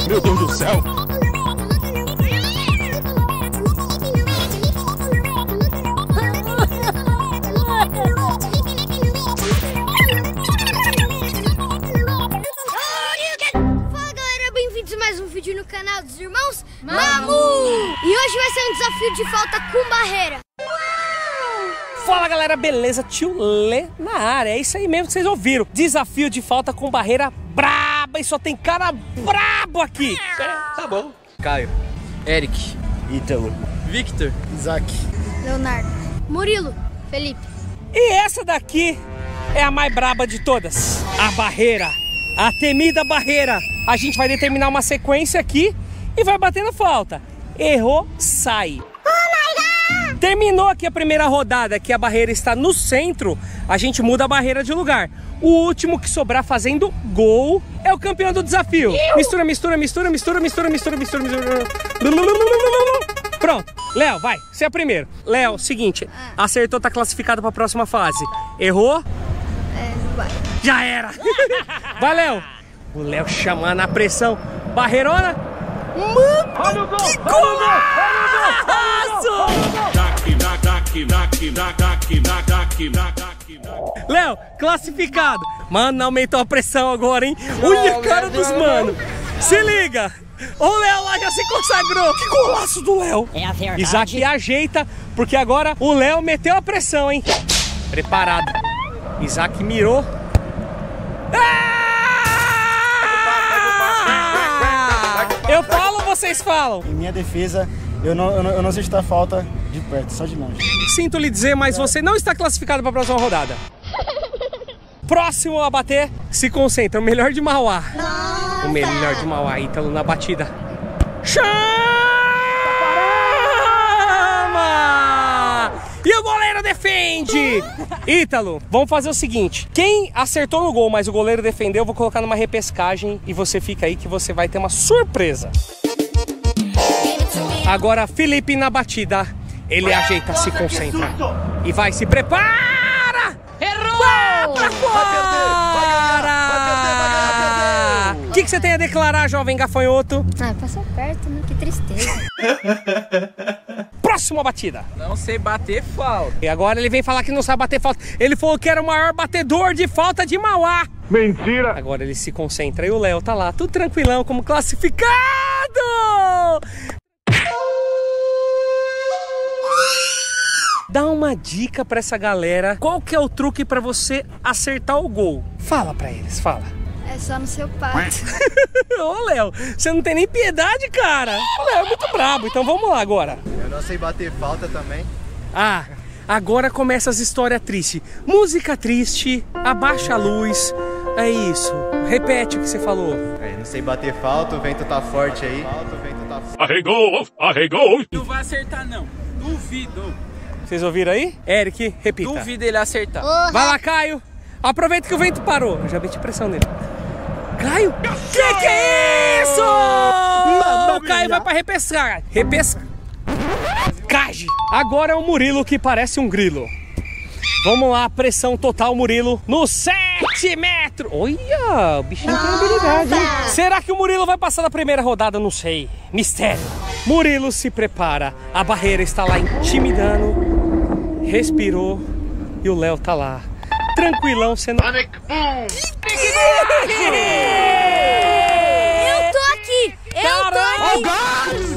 Meu Deus do céu! Mais um vídeo no canal dos irmãos Mamu! E hoje vai ser um desafio de falta com barreira. Fala galera, beleza? Tio Lê na área, é isso aí mesmo que vocês ouviram. Desafio de falta com barreira braba e só tem cara brabo aqui. Tá bom. Caio, Eric, Ítalo, Victor, Isaac, Leonardo, Murilo, Felipe. E essa daqui é a mais braba de todas, a barreira. A temida barreira. A gente vai determinar uma sequência aqui e vai batendo falta. Errou, sai. Oh my God! Terminou aqui a primeira rodada, que a barreira está no centro, a gente muda a barreira de lugar. O último que sobrar fazendo gol é o campeão do desafio. Mistura, mistura, mistura, mistura, mistura, mistura, mistura, mistura. Pronto. Léo, vai. Você é o primeiro. Léo, seguinte. Acertou, tá classificado para a próxima fase. Errou? Não vai. Já era! Valeu! O Léo chamando a pressão. Barreirona. olha o gol! Que golaço! Léo, classificado. Mano, aumentou a pressão agora, hein? Olha a cara dos mano. Se liga! O Léo lá já se consagrou. Que golaço do Léo! É a verdade. Isaac ajeita, porque agora o Léo meteu a pressão, hein? Preparado. Isaac mirou. Eu falo ou vocês falam? Em minha defesa, eu não sei chutar falta de perto, só de longe. Sinto lhe dizer, mas você não está classificado para a próxima rodada. Próximo a bater, se concentra. O melhor de Mauá. Nossa. O melhor de Mauá, Ítalo na batida. Chama! E o goleiro defende! Ítalo, vamos fazer o seguinte. Quem acertou no gol, mas o goleiro defendeu, eu vou colocar numa repescagem e você fica aí que você vai ter uma surpresa. Agora, Felipe na batida. Ele ajeita, se concentra. E vai, se prepara! Errou! Pra fora! O que você tem a declarar, jovem gafanhoto? Passou perto, né? Que tristeza. Próxima batida. não sei bater falta. E agora ele vem falar que não sabe bater falta. Ele falou que era o maior batedor de falta de Mauá. Mentira! Agora ele se concentra e o Léo tá lá, tudo tranquilão, como classificado! Dá uma dica pra essa galera. Qual que é o truque pra você acertar o gol? Fala pra eles, fala. É só no seu pato. Ô Léo, você não tem nem piedade, cara. O Léo é muito brabo, então vamos lá agora. Eu não sei bater falta também. Ah, agora começa as histórias tristes. Música triste, abaixa a luz. É isso. Repete o que você falou. Não sei bater falta, o vento tá forte aí. Arregou! Arregou! Não vai acertar não, duvido. Vocês ouviram aí? Eric, repita. Duvido ele acertar. Vai lá, Caio. Aproveita que o vento parou. Eu já meti pressão nele. Caio? Que é isso? O Caio vai pra repescar. Repescagem. Agora é o Murilo que parece um grilo. Vamos lá, pressão total, Murilo. No 7 metros. Olha, o bichinho tem habilidade, hein? Será que o Murilo vai passar da primeira rodada? Não sei. Mistério. Murilo se prepara. A barreira está lá intimidando. Respirou. E o Léo tá lá. Tranquilão, sendo... Eu tô aqui! Eu tô aqui!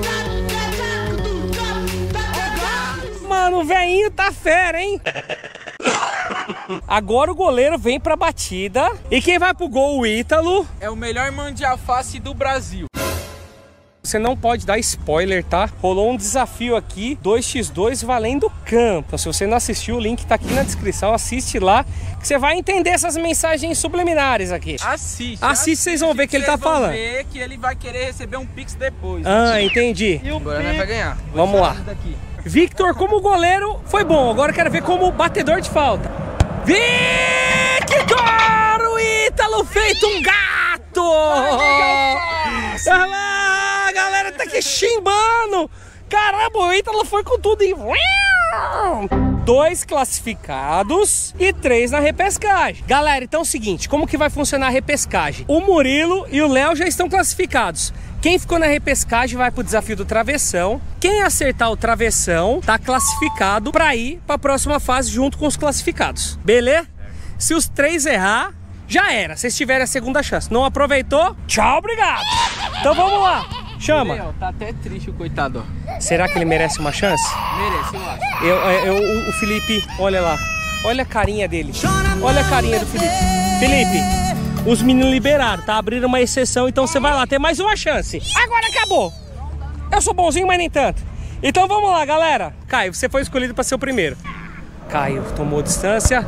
Mano, o velhinho tá fera, hein? Agora o goleiro vem pra batida. E quem vai pro gol? O Ítalo. É o melhor mão de alface do Brasil. Você não pode dar spoiler, tá? Rolou um desafio aqui, 2x2 valendo campo. Então, se você não assistiu, o link tá aqui na descrição. Assiste lá, que você vai entender essas mensagens subliminares aqui. Assiste, vocês vão ver que ele tá falando. Vocês vão ver que ele vai querer receber um pix depois. Ah, entendi. Agora nós vai ganhar. Vamos lá. Victor, como goleiro, foi bom. Agora eu quero ver como batedor de falta. Victor! O Ítalo feito um gato! Olha lá, a galera tá aqui chimbando! Caramba, o Ítalo foi com tudo e... 2 classificados e 3 na repescagem. Galera, então é o seguinte, como que vai funcionar a repescagem? O Murilo e o Léo já estão classificados. Quem ficou na repescagem vai pro desafio do travessão. Quem acertar o travessão tá classificado para ir para a próxima fase junto com os classificados. Beleza? Se os 3 errar, já era. Vocês tiverem a segunda chance. Não aproveitou? Tchau, obrigado. Então vamos lá. Chama. Ele, ó, tá até triste o coitado, ó. Será que ele merece uma chance? Merece, eu acho. O Felipe, olha lá. Olha a carinha dele. Olha a carinha do Felipe. Felipe, os meninos liberaram, tá? Abriram uma exceção, então você vai lá, tem mais uma chance. Agora acabou. Eu sou bonzinho, mas nem tanto. Então vamos lá, galera. Caio, você foi escolhido para ser o primeiro. Caio tomou distância.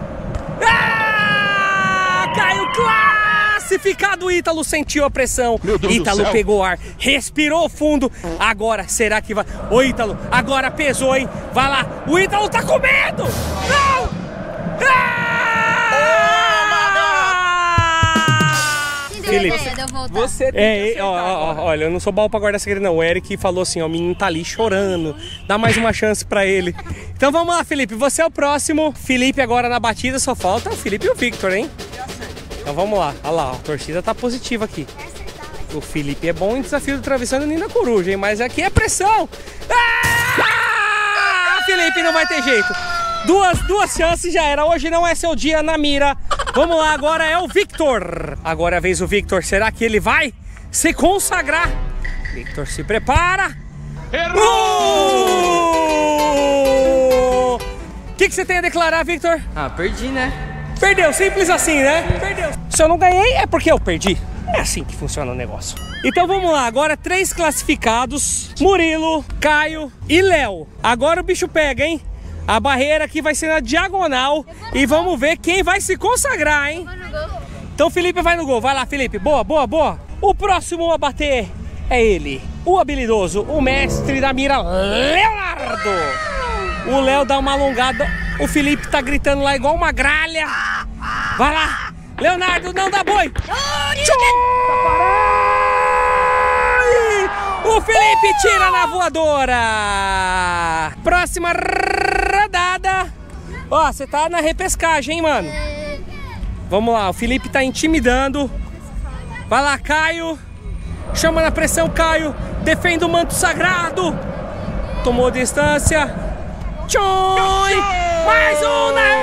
Caio classificado. Ítalo sentiu a pressão. Ítalo pegou ar, respirou fundo. Agora, será que vai? Ô Ítalo, agora pesou, hein? Vai lá, o Ítalo tá com medo. Não! Felipe, você tem que olha, eu não sou bom pra guardar segredo não. O Eric falou assim, ó, o menino tá ali chorando. Dá mais uma chance pra ele. Então vamos lá, Felipe, você é o próximo. Felipe agora na batida, só falta o Felipe e o Victor, hein? Então vamos lá, olha lá, a torcida tá positiva aqui. O Felipe é bom em desafio do travessão do Nina Coruja, hein? Mas aqui é pressão. Felipe, não vai ter jeito. Duas chances já era. Hoje não é seu dia na mira. Vamos lá, agora é o Victor. Agora é a vez do Victor. Será que ele vai se consagrar? Victor se prepara. O que você tem a declarar, Victor? Ah, perdi, né? Perdeu, simples assim, né? Perdeu. Se eu não ganhei, é porque eu perdi. É assim que funciona o negócio. Então vamos lá, agora 3 classificados. Murilo, Caio e Léo. Agora o bicho pega, hein? A barreira aqui vai ser na diagonal. E vamos ver quem vai se consagrar, hein? Então o Felipe vai no gol. Vai lá, Felipe. Boa, boa, boa. O próximo a bater é ele. O habilidoso, o mestre da mira, Leonardo. O Léo dá uma alongada. O Felipe tá gritando lá igual uma gralha. Vai lá. Leonardo, não dá boi. O Felipe tira na voadora. Próxima rodada. Ó, você tá na repescagem, hein, mano? Vamos lá, o Felipe tá intimidando. Vai lá, Caio. Chama na pressão, Caio. Defende o manto sagrado. Tomou distância. Tchoi! Mais um na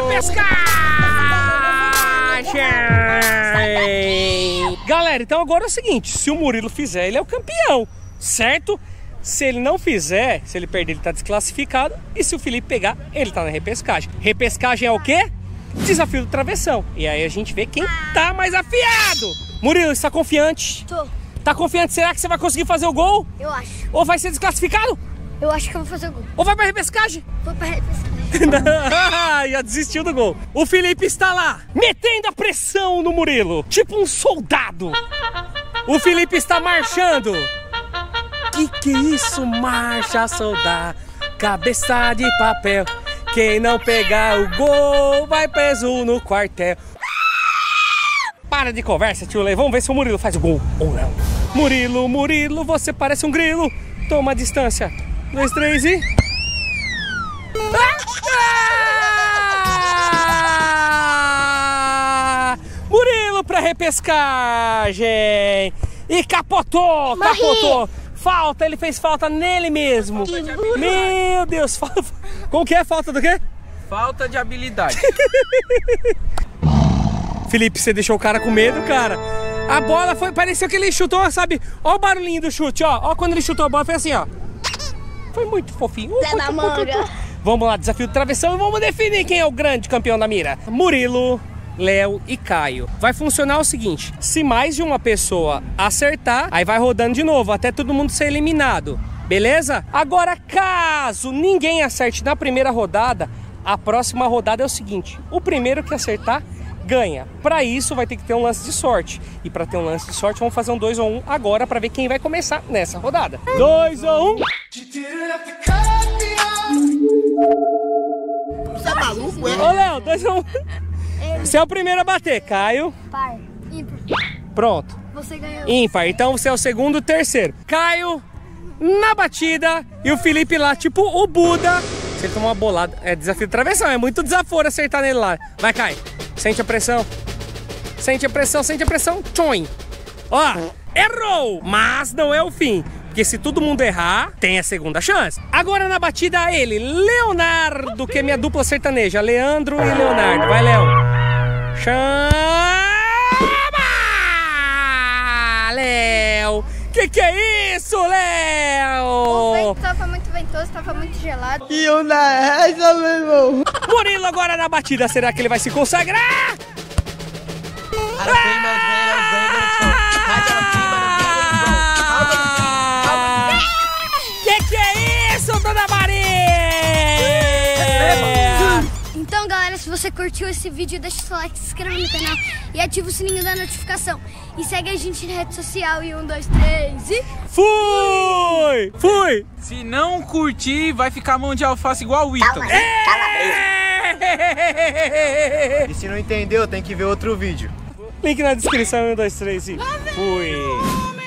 repescagem. Galera, então agora é o seguinte. Se o Murilo fizer, ele é o campeão, certo? Se ele não fizer, se ele perder, ele tá desclassificado. E se o Felipe pegar, ele tá na repescagem. Repescagem é o quê? Desafio do travessão. E aí a gente vê quem tá mais afiado. Murilo, você tá confiante? Tô. Tá confiante? Será que você vai conseguir fazer o gol? Eu acho. Ou vai ser desclassificado? Eu acho que eu vou fazer o gol. Ou vai pra repescagem? Vou pra repescagem. Já desistiu do gol. O Felipe está lá, metendo a pressão no Murilo. Tipo um soldado. O Felipe está marchando. Que é isso? Marcha, soldado. Cabeça de papel. Quem não pegar o gol vai preso no quartel. Para de conversa, tio Lê. Vamos ver se o Murilo faz o gol ou não. Murilo, Murilo, você parece um grilo. Toma a distância. 2, 3 e... Murilo pra repescagem. E capotou, capotou. Falta, ele fez falta nele mesmo. Meu Deus, como que é? Falta do quê? Falta de habilidade. Felipe, você deixou o cara com medo, cara. A bola foi, pareceu que ele chutou, sabe? Ó o barulhinho do chute, ó. Ó quando ele chutou a bola, foi assim, ó. Foi muito fofinho. Vamos lá, desafio do travessão e vamos definir quem é o grande campeão da mira. Murilo, Léo e Caio. Vai funcionar o seguinte: se mais de uma pessoa acertar, aí vai rodando de novo, até todo mundo ser eliminado. Beleza? Agora, caso ninguém acerte na primeira rodada, a próxima rodada é o seguinte: o primeiro que acertar ganha. Para isso vai ter que ter um lance de sorte. E para ter um lance de sorte, vamos fazer um 2 ou 1 agora para ver quem vai começar nessa rodada. 2 ou 1. Você é maluco, é? Ô, Léo, 2 ou 1. Você é o primeiro a bater, Caio. Par, ímpar. Pronto. Você ganhou. Ímpar, então você é o segundo e terceiro. Caio na batida e o Felipe lá, tipo o Buda, Se ele tomar uma bolada, é desafio de travessão, é muito desaforo acertar nele lá. Vai, Caio. Sente a pressão. Sente a pressão, sente a pressão. Tchoim. Ó, errou, mas não é o fim. Porque se todo mundo errar, tem a segunda chance. Agora na batida ele, Leonardo, que é minha dupla sertaneja. Leandro e Leonardo. Vai, Léo. Chama! Léo! Que é isso, Léo? O vento tava muito ventoso, tava muito gelado. E eu na essa, meu irmão. Murilo agora na batida, será que ele vai se consagrar? Que é isso, Dona Maria? Então, galera, se você curtiu esse vídeo, deixa o seu like, se inscreva no canal e ativa o sininho da notificação. E segue a gente na rede social e 1, 2, 3 e... Fui! Fui! Se não curtir, vai ficar mão de alface igual o Ítalo. E se não entendeu, tem que ver outro vídeo. Link na descrição, 1, 2, 3 e fui!